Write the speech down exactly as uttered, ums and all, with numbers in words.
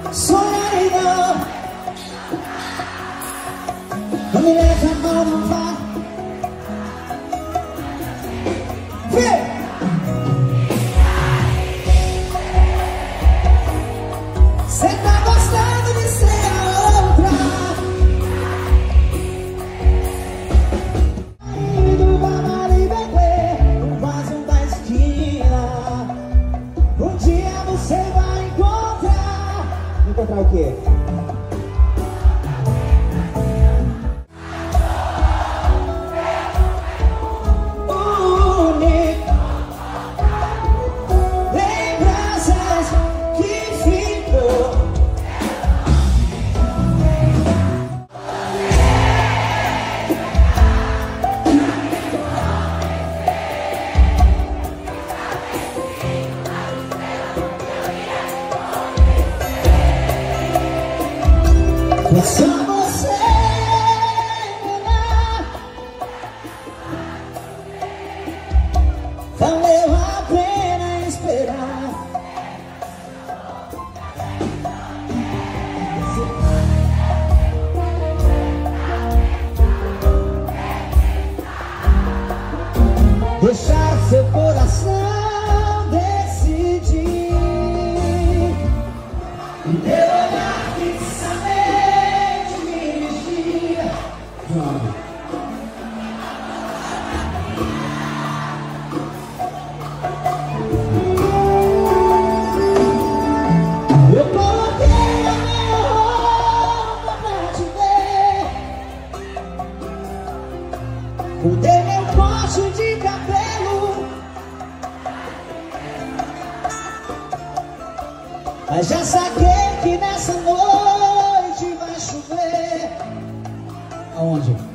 sonharei não. Não me leve a mão, não vá. Vem! Cê tá gostando de ser a outra. Do Bamari Bebê, no vaso da esquina. Um dia você vai encontrar. Encontrar o quê? É só você enganar. Valeu a pena esperar. Deixar seu coração decidir. Meu olhar fixamente me vigia. Eu coloquei a minha roupa pra te ver. Mudei meu corte de cabelo, mas já saquei que nessa noite vai chover. Aonde?